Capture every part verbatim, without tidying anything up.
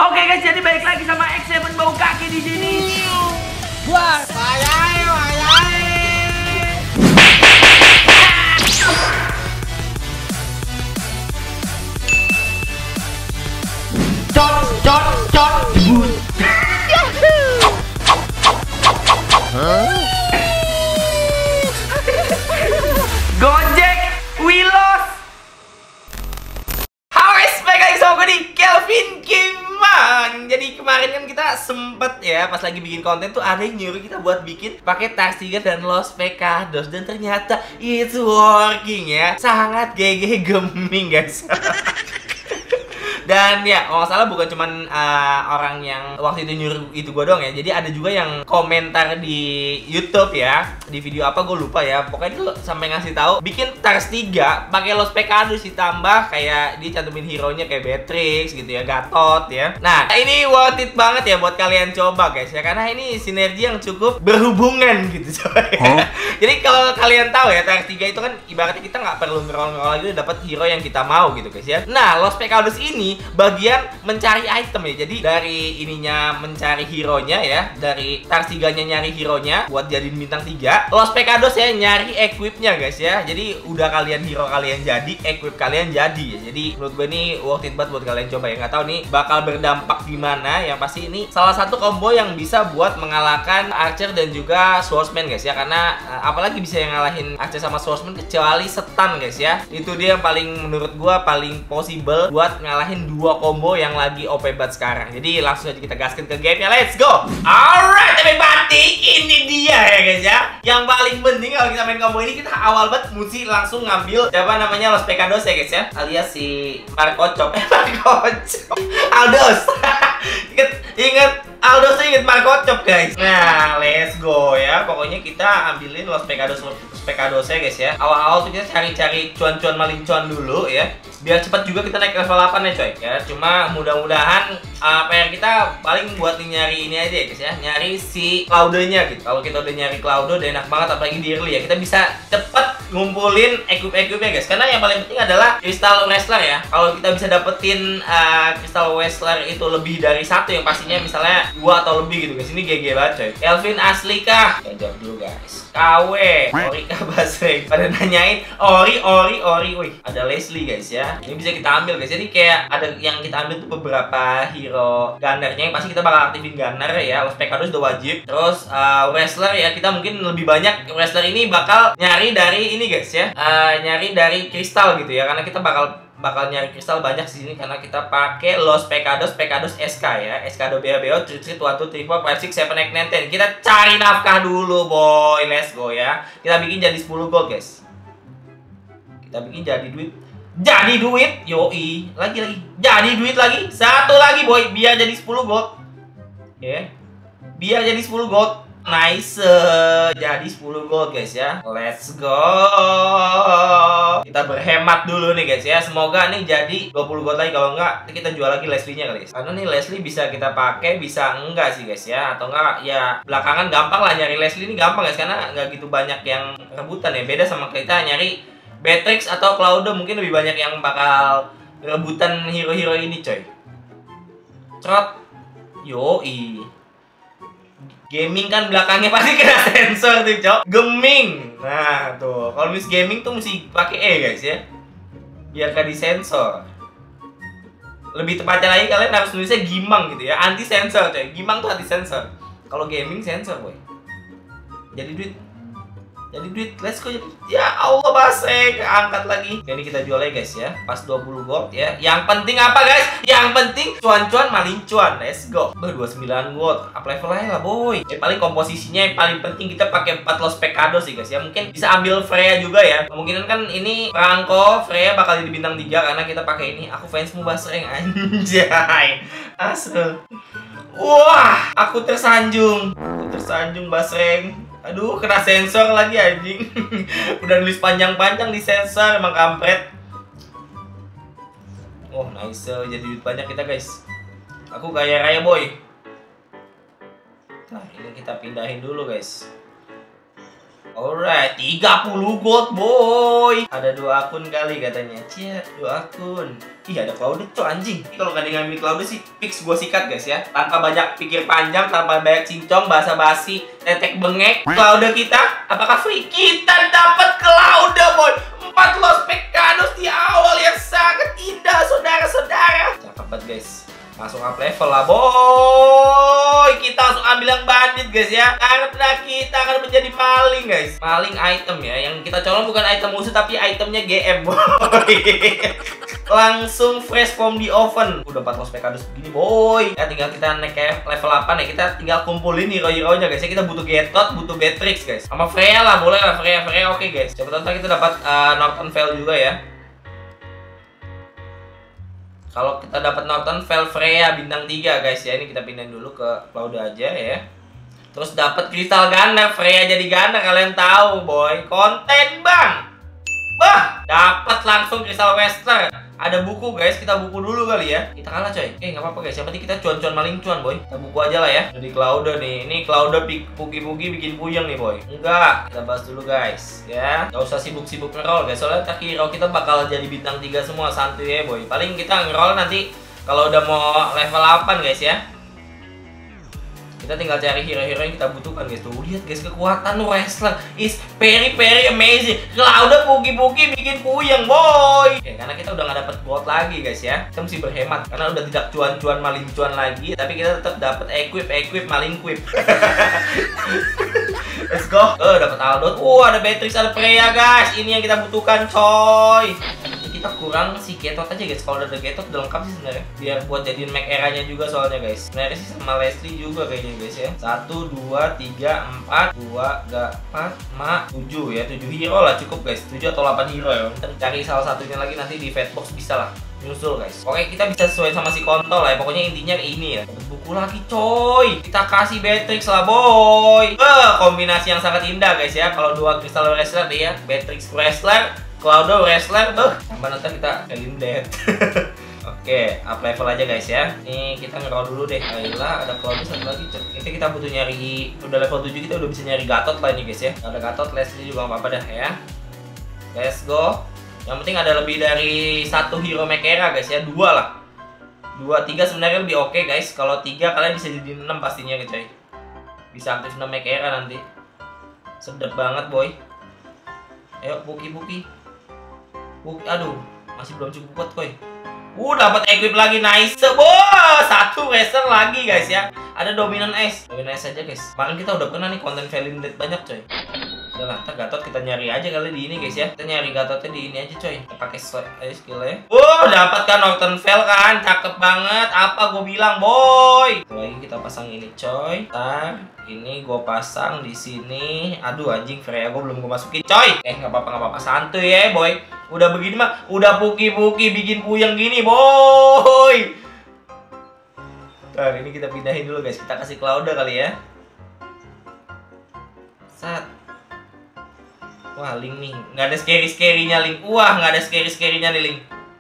Oke guys, jadi balik lagi sama X tujuh bau kaki di sini. Wah, wayai, wayai. Cot, cot, cot, debut. Gojek, Wilos. Howes, balik lagi sama gue di Kelvin Kimang. Jadi kemarin kan kita sempet ya pas lagi bikin konten tuh ada yang nyuruh kita buat bikin pakai Tarsiga dan Los Pecados, dan ternyata it's working ya. Sangat G G geming guys. Dan ya, kalau nggak salah bukan cuman uh, orang yang waktu itu nyuruh itu gue doang ya. Jadi ada juga yang komentar di YouTube ya, di video apa gue lupa ya. Pokoknya itu sampai ngasih tahu bikin Tarsiga pakai Los Pecados ditambah kayak dicantumin hero-nya kayak Beatrix gitu ya, Gatot ya. Nah, ini worth it banget ya buat kalian coba guys ya, karena ini sinergi yang cukup berhubungan gitu coy. Huh? Jadi kalau kalian tahu ya, Tarsiga itu kan ibaratnya kita nggak perlu ngerol-ngerol lagi dapat hero yang kita mau gitu guys ya. Nah, Los Pecados ini bagian mencari item ya. Jadi dari ininya mencari hero-nya ya, dari Tarsiganya nyari hero-nya buat jadiin bintang tiga, Los Pecados ya nyari equipnya guys ya. Jadi udah kalian hero kalian jadi, equip kalian jadi ya. Jadi menurut gue ini worth it banget buat kalian coba ya. Nggak tahu nih bakal berdampak gimana. Yang pasti ini salah satu combo yang bisa buat mengalahkan Archer dan juga Swordsman guys ya. Karena apalagi bisa yang ngalahin Archer sama Swordsman kecuali stun guys ya. Itu dia yang paling menurut gue paling possible buat ngalahin dua combo yang lagi O P banget sekarang. Jadi langsung aja kita gaskin ke gamenya, let's go. Alright everybody, ini dia ya guys ya. Yang paling penting kalau kita main combo ini, kita awal banget mesti langsung ngambil siapa namanya Los Pecados ya guys ya, alias si Markocop. Eh Markocop Aldos. Ingat, ingat Aldos, ingat Markocop guys. Nah let's go ya. Pokoknya kita ambilin Los Pecados Los Pecados ya guys ya. Awal-awal tuh kita cari-cari cuan-cuan malincuan dulu ya, biar cepat juga kita naik level delapan ya coy ya. Cuma mudah-mudahan uh, P R kita paling buat nyari ini aja ya guys ya, nyari si Claude-nya gitu. Kalau kita udah nyari Claude udah enak banget, apalagi di early ya, kita bisa cepet ngumpulin equip-equipnya guys. Karena yang paling penting adalah Crystal Wrestler ya. Kalau kita bisa dapetin uh, Crystal Wrestler itu lebih dari satu, yang pastinya misalnya dua atau lebih gitu guys, ini G G banget coy. Kelvin asli kah? Ya jawab dulu guys. K W Orika Basreng pada nanyain Ori Ori Ori. Wih, ada Leslie guys ya. Ini bisa kita ambil guys. Jadi kayak ada yang kita ambil tuh beberapa hero gunnernya, yang pasti kita bakal aktifin gunner ya. Los Pecados udah wajib. Terus uh, wrestler ya, kita mungkin lebih banyak wrestler ini bakal nyari dari ini guys ya. Uh, nyari dari kristal gitu ya, karena kita bakal bakal nyari kristal banyak di sini karena kita pakai Los Pecados Pecados S K ya. S K dua B B O tiga tiga satu tiga empat lima enam tujuh delapan sembilan sepuluh. Kita cari nafkah dulu boy. Let's go ya. Kita bikin jadi sepuluh gold guys. Kita bikin jadi duit. Jadi duit. Yoi. Lagi lagi. Jadi duit lagi. Satu lagi boy. Biar jadi sepuluh gold. Ya. Yeah. Biar jadi sepuluh gold. Nice, jadi sepuluh gold guys ya. Let's go. Kita berhemat dulu nih guys ya. Semoga nih jadi dua puluh gold lagi. Kalau enggak kita jual lagi Leslie-nya kali guys. Karena nih Leslie bisa kita pakai, bisa enggak sih guys ya. Atau enggak ya belakangan gampang lah nyari Leslie ini, gampang guys, karena enggak gitu banyak yang rebutan ya. Beda sama kita nyari Beatrix atau Claude, mungkin lebih banyak yang bakal rebutan hero-hero ini coy. Trot. Yoi. Gaming kan belakangnya pasti kena sensor tuh cok. Geming. Nah tuh, kalau miss gaming tuh mesti pakai E guys ya, biar gak disensor. Lebih tepatnya lagi kalian harus nulisnya Gimang gitu ya, anti sensor coy. Gimang tuh anti sensor. Kalau gaming sensor boy. Jadi duit. Jadi duit, let's go. Ya Allah Basreng, angkat lagi. Oke, ini kita jual lagi guys ya, pas dua puluh gold ya. Yang penting apa guys? Yang penting cuan-cuan malincuan. Let's go. Ber dua puluh sembilan gold, up level aja lah boy. Ya paling komposisinya yang paling penting kita pakai empat Los Pecados sih guys ya. Mungkin bisa ambil Freya juga ya. Kemungkinan kan ini Franco, Freya bakal jadi bintang tiga karena kita pakai ini. Aku fansmu Basreng anjay. Asal. Wah, aku tersanjung. Aku tersanjung Basreng. Aduh, kena sensor lagi anjing. Udah nulis panjang-panjang di sensor, emang kampret. Oh, nice. Jadi duit banyak kita, guys. Aku kaya raya, boy. Nah, ini kita pindahin dulu, guys. Alright, tiga puluh gold boy. Ada dua akun kali katanya. Cia, dua akun. Ih, ada Clouded cok anjing. Ini kalau nggak ada ngambil Clouded sih, fix gue sikat guys ya. Tanpa banyak pikir panjang, tanpa banyak cincong, basa-basi, tetek bengek. Clouded kita, apakah free? Kita dapat Clouded boy. Empat lost Pekanus di awal yang sangat indah, saudara-saudara. Cakep banget guys. Langsung up level lah boy. Kita langsung ambil yang bandit guys ya. Karena kita akan menjadi maling guys. Maling item ya. Yang kita colong bukan item musuh tapi itemnya G M boy. Langsung fresh from the oven. Udah empat lost Pekanus begini boy. Ya tinggal kita naik ke level delapan ya. Kita tinggal kumpulin hero-heronya guys ya. Kita butuh Getot, butuh Beatrix guys. Sama Freya lah, boleh lah Freya. Freya oke okay, guys. Coba ntar kita dapat uh, Northern Vale juga ya. Kalau kita dapat Northern Vale Freya bintang tiga guys ya. Ini kita pindahin dulu ke Clouded aja ya. Terus dapat Crystal Gunner, Freya jadi Gunner, kalian tahu boy. Konten bang. Bah, dapat langsung Crystal Wester. Ada buku guys, kita buku dulu kali ya. Kita kalah coy. Eh nggak apa-apa guys, yang penting kita cuan-cuan maling cuan boy. Kita buku aja lah ya. Jadi Clouded nih. Ini Clouded pugi-pugi bikin puyeng nih boy. Enggak, kita bahas dulu guys ya. Gak usah sibuk-sibuk ngerol guys. Soalnya tak hero kita bakal jadi bintang tiga semua, santuy ya boy. Paling kita ngerol nanti kalau udah mau level delapan guys ya. Kita tinggal cari hero-hero yang kita butuhkan guys. Tuh lihat guys, kekuatan wrestler is very very amazing. Clouded pugi-pugi bikin puyeng boy. Oke, karena kita udah nggak dapat gold lagi guys ya. Kita mesti berhemat karena udah tidak cuan-cuan maling cuan lagi. Tapi kita tetap dapat equip equip maling equip. Let's go. Oh dapat Aldot. Oh ada Beatrix, ada Freya guys. Ini yang kita butuhkan coy. Kita kurang si Getot aja guys. Kalau udah ada Getot udah lengkap sih sebenarnya. Biar buat jadiin Mac era-nya juga soalnya guys. Sebenarnya sih sama Leslie juga kayaknya guys ya. Satu, dua, tiga, empat, dua, gak, empat, lima, tujuh ya. Tujuh hero lah cukup guys. Tujuh atau delapan hero ya. Kita cari salah satunya lagi nanti di Fatbox bisa lah. Nyusul guys. Oke kita bisa sesuai sama si kontol lah ya. Pokoknya intinya ini ya. Dapat buku lagi coy. Kita kasih Beatrix lah boy. Eh kombinasi yang sangat indah guys ya. Kalau dua Crystal Wrestler deh ya. Beatrix Wrestler, Clouded Wrestler tuh. Tambah nanti kita kalian dead. Oke, up level aja guys ya. Nih kita ngerol dulu deh. Ayolah, ada Clouded satu lagi. Ini kita butuh nyari, udah level tujuh kita udah bisa nyari Gatot lah ini guys ya. Ada Gatot, Leslie juga nggak apa-apa dah ya. Let's go. Yang penting ada lebih dari satu hero Mac era guys ya. Dua lah. Dua, tiga sebenarnya lebih oke okay, guys. Kalau tiga kalian bisa jadi enam pastinya gitu ya. Bisa aktif enam Mac era nanti. Sedap banget boy. Ayo buki-buki. Buki, aduh, masih belum cukup kuat coy. Uh, dapat equip lagi, nice. Wow, satu racer lagi guys ya. Ada Dominant Ace. Dominant Ace aja guys. Kemarin kita udah pernah nih konten Valin Dead banyak coy. Udah lah, kita Gatot kita nyari aja kali di ini guys ya. Kita nyari Gatotnya di ini aja coy. Kita pakai skillnya. Wow, dapat kan Northern Vale kan. Cakep banget. Apa gue bilang, boy? Itu lagi kita pasang ini coy. Ntar ini gue pasang di sini. Aduh anjing, Freya gue belum gue masukin coy. Eh nggak apa-apa nggak apa-apa, santuy ya boy. Udah begini mah, udah puki-puki bikin puyeng gini boy. Nah ini kita pindahin dulu guys. Kita kasih Clouded kali ya. Sat. Wah Link nih, nggak ada scary-scary-nya Link. Wah nggak ada scary-scary-nya nih Link.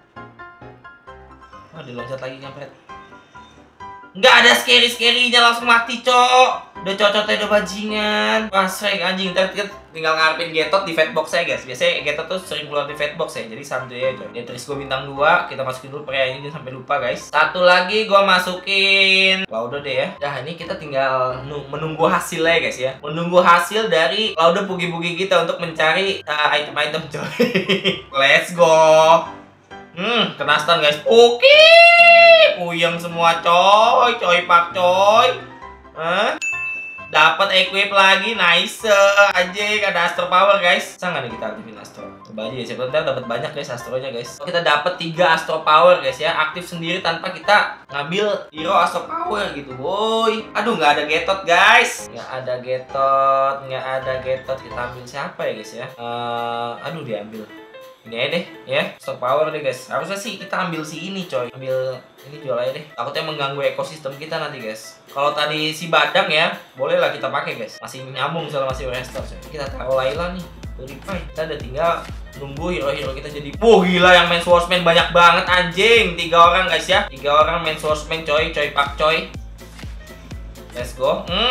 Wah diloncat lagi kampret. Nggak ada scary-scary-nya, langsung mati cok. Udah cocoknya udah bajingan. Wah strike anjing. Ntar kita tinggal ngarepin Getot di Fatbox saya guys. Biasanya Getot tuh sering keluar di Fatbox ya. Jadi santuy aja coy. Beatrix gue bintang dua. Kita masukin dulu Freya ini sampai lupa guys. Satu lagi gue masukin Clouded deh ya. Nah ini kita tinggal menunggu hasilnya guys ya. Menunggu hasil dari Clouded pugi-pugi kita untuk mencari item-item uh, coy. Let's go. Hmm, kena stun guys. Oke, puyeng semua coy, coy pak coy. Hah? Dapat equip lagi, nice aja. Ada Astro Power guys. Bisa nggak nih kita aktifin Astro? Coba aja ya, siapa tahu dapat banyak guys Astronya guys. Kita dapat tiga Astro Power guys ya, aktif sendiri tanpa kita ngambil hero Astro Power gitu boy. Aduh nggak ada Getot guys. Nggak ada Getot, nggak ada Getot. Kita ambil siapa ya guys ya? Uh, aduh diambil. Ini aja deh ya, Stock Power deh guys. Harusnya sih kita ambil si ini coy. Ambil ini jual aja deh. Takutnya mengganggu ekosistem kita nanti guys. Kalau tadi si Badang ya, bolehlah kita pakai guys. Masih nyambung soalnya masih restore coy. Kita taruh Layla nih. Purify. Kita udah tinggal nunggu hero-hero kita jadi. Wah gila yang main swordsman banyak banget anjing. Tiga orang guys ya. Tiga orang main swordsman coy, coy pak coy. Let's go. Hmm,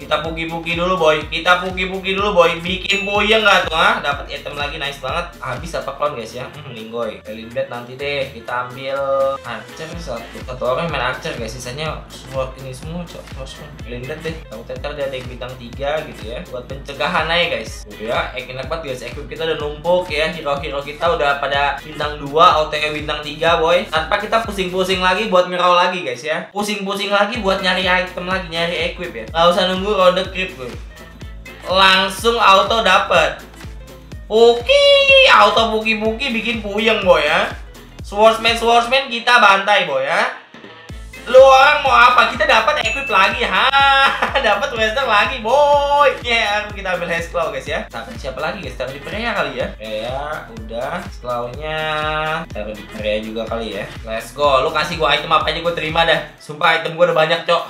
Kita puki-puki dulu boy. Kita puki-puki dulu boy. Bikin puyeng nggak tuh? Ah, dapat item lagi nice banget. Habis apa clone guys ya? Hmm, linggoy. Pelinbet nanti deh. Kita ambil archer satu. Satu orang main archer guys. Sisanya sword ini semua cok. Pelinbet deh. Kamu ntar dia ada yang bintang tiga gitu ya. Buat pencegahan aja guys. Udah ya, enak banget guys. Equip kita udah numpuk ya. Hero-hero kita udah pada bintang dua, O T W bintang tiga boy. Tanpa kita pusing-pusing lagi buat ngerol lagi guys ya. Pusing-pusing lagi buat nyari item lagi, nyari equip ya. Nggak usah nunggu ronde creep gue. Langsung auto dapet. Puki, auto puki-puki bikin puyeng boy ya. Swordsman swordsman kita bantai boy ya. Lu orang mau apa? Kita dapat equip lagi, ha? Dapat western lagi boy. Ya, yeah, kita ambil hash claw guys ya. Tapi siapa lagi guys? Taruh di Freya kali ya. Freya, udah. Clawnya taruh di Freya juga kali ya. Let's go. Lu kasih gua item apa aja gua terima dah. Sumpah item gua udah banyak cok.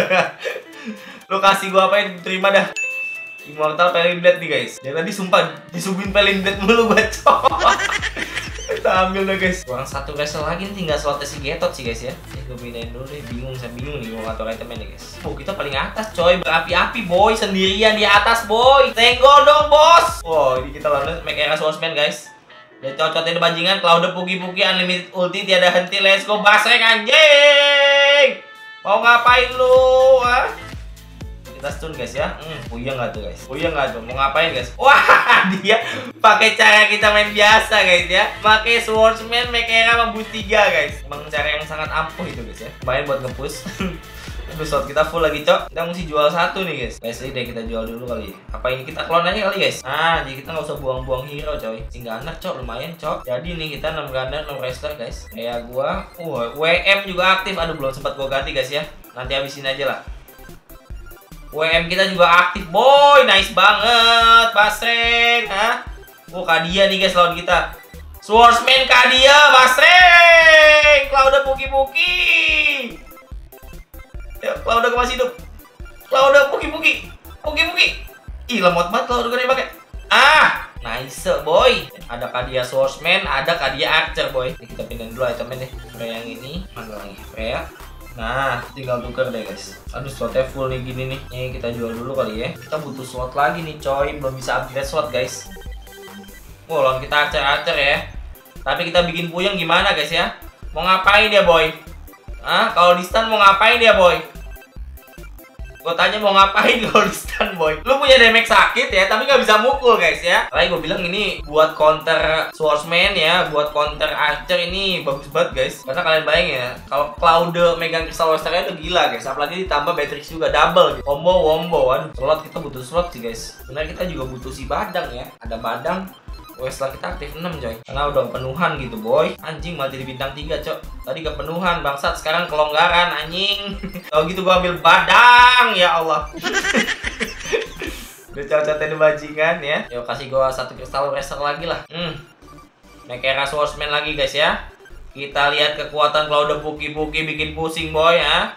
Lu kasih gua apa yang terima dah. Immortal Pelinblade nih guys. Ya tadi sumpah disuguhin Pelinblade mulu gua cok. Kita ambil deh guys. Kurang satu wrestle lagi nih, tinggal slotnya si Getot sih guys ya. Ini gue pindahin dulu deh. Bingung, saya bingung nih mau ngatur itemnya nih guys. Oh kita paling atas coy, berapi-api boy, sendirian di atas boy. Senggol dong bos. Wow ini kita lawan make era swordsman guys. Dia cocotin bajingan, Cloud puki-puki, unlimited ulti tiada henti. Let's go basreng anjing. Mau ngapain lu? Ha? Kita stun guys ya. Hmm, puyeng nggak tuh guys? Puyeng nggak tuh? Mau ngapain guys? Wah, dia pakai cara kita main biasa guys ya. Pakai swordsman, make era sama boost tiga guys. Emang cara yang sangat ampuh itu guys ya. Main buat nge-push. Aduh, slot kita full lagi cok. Kita mesti jual satu nih guys. Leslie deh kita jual dulu kali. Apa ini kita clone aja kali guys? Nah, jadi kita nggak usah buang-buang hero coy. Tinggal anak cok, lumayan cok. Jadi nih kita enam gunner, enam wrestler guys. Kayak gua, uh, W M juga aktif. Aduh belum sempat gua ganti guys ya. Nanti habisin aja lah. W M kita juga aktif boy, nice banget, basreng, hah? Oh Kadia nih guys lawan kita. Swordsman Kadia, basreng, Cloud puki-puki. Ya, Cloud masih hidup. Cloud puki-puki, puki-puki. Ih lemot banget Cloud gak pakai. Ah, nice boy. Ada Kadia Swordsman, ada Kadia Archer boy. Ini kita pindahin dulu itemnya deh. Freya yang ini, mana lagi? Freya. Nah, tinggal tuker deh guys. Aduh, slotnya full nih gini nih. Nih kita jual dulu kali ya. Kita butuh slot lagi nih coy. Belum bisa upgrade slot guys. Oh, lawan kita archer-archer ya. Tapi kita bikin puyeng gimana guys ya? Mau ngapain dia boy? Hah? Kalau di stun mau ngapain dia boy? Gue tanya mau ngapain kalau di stun boy? Lu punya damage sakit ya, tapi nggak bisa mukul guys ya. Lagi gue bilang ini buat counter swordsman ya, buat counter archer ini bagus banget guys. Karena kalian bayangin ya, kalau Cloud megang crystal westernya itu gila guys. Apalagi ditambah Beatrix juga double gitu. Combo wombo. Aduh, slot kita butuh slot sih guys. Sebenarnya kita juga butuh si badang ya. Ada badang. Westler kita aktif enam coy. Karena udah penuhan gitu boy. Anjing mati di bintang tiga cok. Tadi kepenuhan bangsat, sekarang kelonggaran anjing. Kalau gitu gua ambil badang ya Allah. Udah cocok-cocokin bajingan ya. Yuk kasih gua satu kristal racer lagi lah. Hmm. Make era swordsman lagi guys ya. Kita lihat kekuatan Cloud puki-puki bikin pusing boy ya.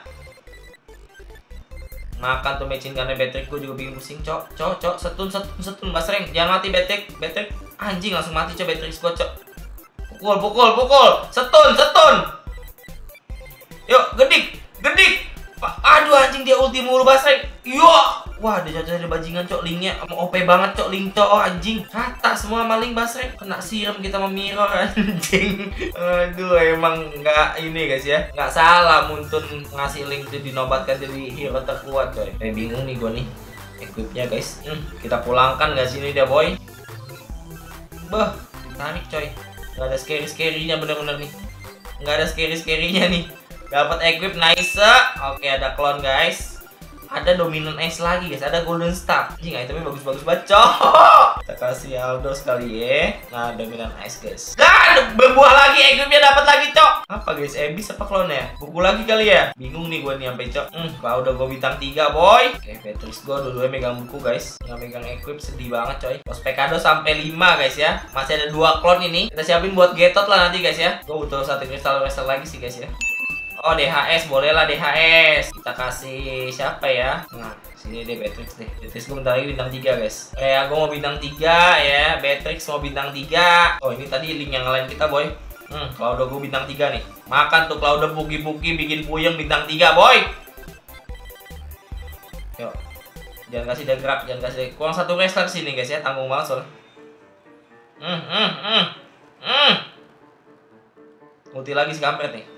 Makan tuh mecin karena Beatrix gue juga bikin pusing cok. Cok cok setun setun setun basreng. Jangan mati Beatrix. Beatrix anjing langsung mati cok Beatrix gue cok. Pukul pukul pukul. Setun setun. Yuk gedik gedik. Aduh anjing dia ulti mulu basreng. Yo. Wah dia cocok ada bajingan cok. Linknya O P banget cok. Link cok oh, anjing. Rata semua maling basreng. Kena siram kita sama mirror anjing. Aduh emang nggak ini guys ya. Nggak salah Muntun ngasih link itu dinobatkan jadi hero terkuat coy. Eh bingung nih gue nih. Equipnya guys. Hmm, kita pulangkan gak sini dia boy. Bah tarik coy. Nggak ada scary-scary-nya bener-bener nih. Nggak ada scary-scary-nya nih. Dapat equip nice. Oke ada clone guys. Ada dominant ice lagi guys, ada golden staff. Anjing itemnya bagus-bagus banget cok. Kita kasih Aldo sekali ya. Nah dominant ice guys. Dan berbuah lagi, equipnya dapat lagi cok. Apa guys, Abyss apa clone ya? Buku lagi kali ya. Bingung nih gue nih sampai cok. Hmm, kalau udah gue bintang tiga boy. Oke, Beatrix gue dua-duanya megang buku guys. Nggak megang equip sedih banget coy. Prospekado sampai lima guys ya. Masih ada dua clone ini. Kita siapin buat Getot lah nanti guys ya. Gue butuh satu kristal wrestle lagi sih guys ya. Oh D H S boleh lah D H S. Kita kasih siapa ya? Nah sini deh Beatrix deh. Beatrix gue bentar lagi bintang tiga guys. Kayak gue mau bintang tiga ya. Beatrix mau bintang tiga. Oh ini tadi link yang ngalahin kita boy. Hmm Cloud gue bintang tiga nih. Makan tuh Cloud puki-puki bikin puyeng bintang tiga boy. Yuk Jangan kasih dia gerak, jangan kasih dia... Kurang satu wrestler sini guys ya, tanggung banget soalnya. Hmm, hmm, hmm, hmm. Ulti lagi si kampret nih.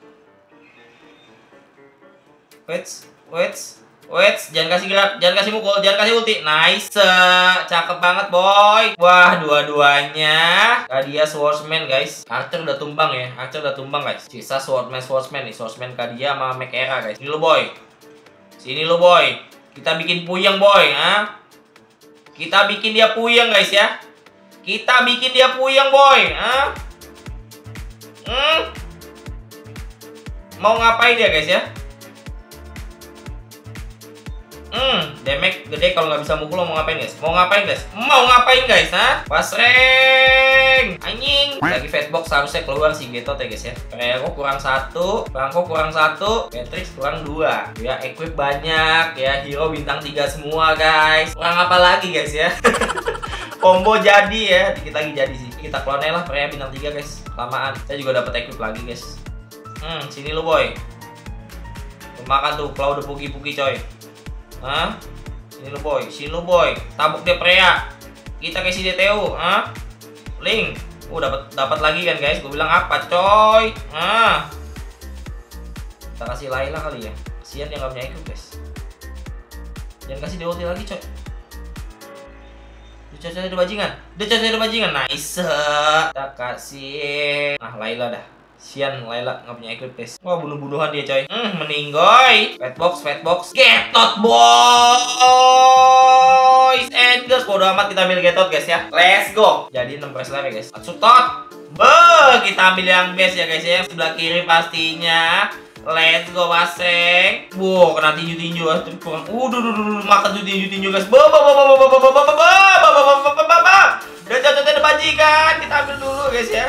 Wait, wait, wait, jangan kasih gerak, jangan kasih mukul, jangan kasih ulti. Nice, cakep banget boy. Wah, dua-duanya Kadia Swordsman guys. Archer udah tumbang ya, Archer udah tumbang guys. Sisa Swordsman, Swordsman nih, Swordsman Kadia sama Mekera guys. Ini lo boy, sini lo boy. Kita bikin puyeng boy, ha? Kita bikin dia puyeng guys ya. Kita bikin dia puyeng boy, ha? Hmm? Mau ngapain dia guys ya? Hmm, damage gede kalau nggak bisa mukul. Lo mau ngapain guys? Mau ngapain guys? Mau ngapain guys? Hah? Pasreng, anjing. Lagi fatbox harusnya keluar si Getot ya guys ya. Prero kurang satu, Franco kurang satu, Patrick kurang dua. Ya equip banyak ya, hero bintang tiga semua guys. Kurang apa lagi guys ya? Combo jadi ya, dikit lagi jadi sih. Kita clone lah Freya bintang tiga guys. Lamaan. Saya juga dapat equip lagi guys. Hmm, sini lu boy. Makan tuh, kalau udah puki-puki coy. Hah? Sini lu boy, sini lu boy. Tabuk dia Freya. Kita kasih dia Teo, hah? Link. Oh, dapat dapat lagi kan guys. Gue bilang apa, coy? Hah? Kita kasih Layla kali ya. Kasihan dia nggak punya equip guys. Jangan kasih dia ulti lagi, coy. Dia cocok ada bajingan. Dia cocok ada bajingan. Nice. Kita kasih. Nah, Layla dah. Sian, Layla nggak punya equip guys. Wah, bunuh-bunuhan dia coy. Hmm, meninggoy. Fatbox, fatbox. Getot boys and girls. Bodo amat, kita ambil Getot guys ya. Let's go. Jadi enam wrestler ya guys. Atsutot. Be, kita ambil yang best ya guys ya. Sebelah kiri pastinya. Let's go Baseng. Wow, kena tinju-tinju. Kurang. Udah, udah, udah, makan tuh tinju-tinju guys. Ba, ba, ba, ba, ba, ba, ba, ba, ba, ba, ba, ba, ba, ba. Udah jatuh ada bajingan. Kita ambil dulu guys ya.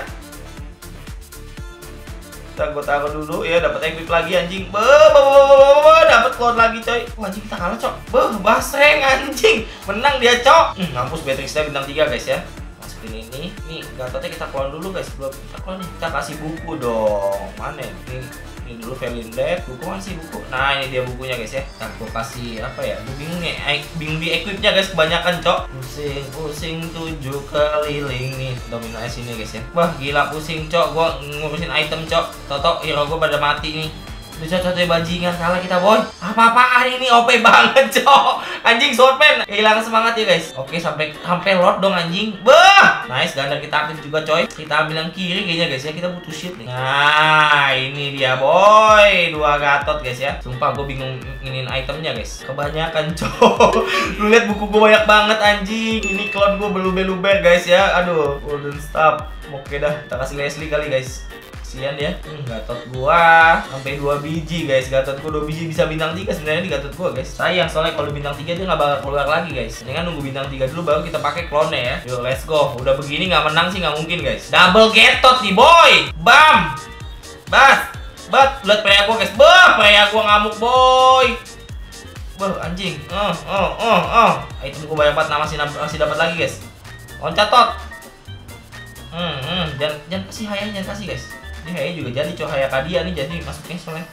Kita gue taruh dulu ya, dapat equip lagi anjing. Be, be, be, be, be, dapat clone lagi coy. Wah, anjing kita kalah cok. Be, Baseng anjing. Menang dia cok. Hmm, ngampus Beatrixnya bintang tiga guys ya. Masukin ini. Nih, Gatotnya kita clone dulu guys. Belum kita clone nih. Kita kasih buku dong. Mana nih? Ini dulu Valindad, buku mana sih buku? Nah, ini dia bukunya guys ya. Kita gue kasih apa ya? Gue bingung nih, bingung di equipnya guys, kebanyakan cok. Pusing, pusing tujuh keliling nih. Domino S ini guys ya. Wah, gila pusing cok. Gue ngurusin item cok. Toto hero gue pada mati nih. Udah cocok bajingan, kalah kita boy. Apa-apaan ini O P banget cok. Anjing Swordman kehilangan semangat ya guys. Oke, sampai sampai lord dong anjing. Bah, nice, ganda kita aktif juga coy. Kita ambil yang kiri kayaknya guys ya. Kita butuh shit nih. Nah, ini dia boy. Dua Gatot guys ya. Sumpah gue bingung nginin itemnya guys. Kebanyakan cok. Lu lihat buku gue banyak banget anjing. Ini clone gue berluber-luber guys ya. Aduh, golden stop. Oke dah, kita kasih Leslie kali guys. Kasian ya. Hmm, Gatot gua sampai dua biji guys. Gatot gua dua biji bisa bintang tiga sebenarnya di Gatot gua guys. Sayang soalnya kalau bintang tiga dia nggak bakal keluar lagi guys. Ini kan nunggu bintang tiga dulu baru kita pakai clone ya. Yuk let's go. Udah begini nggak menang sih nggak mungkin guys. Double Gatot nih boy. Bam. Bas. Bat. Lihat Freya gua guys. Bah, Freya gua ngamuk boy. Bah, anjing. Oh, oh, oh, oh. Item gua banyak banget, nah, masih masih dapat lagi guys. Loncat tot. Hmm, hmm. Jangan jangan kasih Haya, jangan kasih guys. Ini kayaknya juga jadi Cahaya Kadia nih, jadi masuknya soalnya.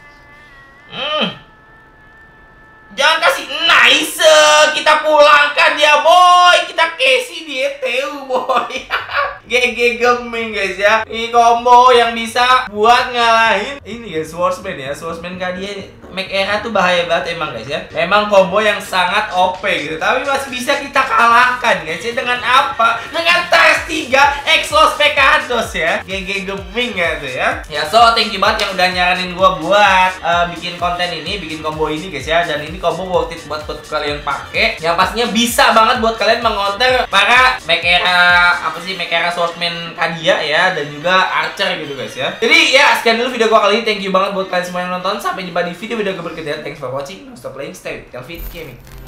Hmm. Jangan kasih. Nice. Kita pulangkan dia boy. Kita kasih dia Teo boy. G G Gaming guys ya. Ini combo yang bisa buat ngalahin ini guys, Swordsman ya. Swordsman Kadia Mekera tuh bahaya banget emang guys ya. Memang combo yang sangat O P gitu. Tapi masih bisa kita kalahkan guys ya. Dengan apa? Dengan Tars tiga Exlos Pekados ya. G G Gaming ya tuh ya. Ya so thank you banget yang udah nyaranin gua buat uh, bikin konten ini, bikin combo ini guys ya. Dan ini combo worth it buat, buat kalian pakai. Yang pastinya bisa banget buat kalian mengonter para Mekera apa sih Mekera Swordsman Kadia ya, dan juga Archer gitu guys ya. Jadi ya sekian dulu video gua kali ini. Thank you banget buat kalian semua yang nonton. Sampai jumpa di video video berikutnya. Thanks for watching. Stop playing. Stay with Kelvin Gaming.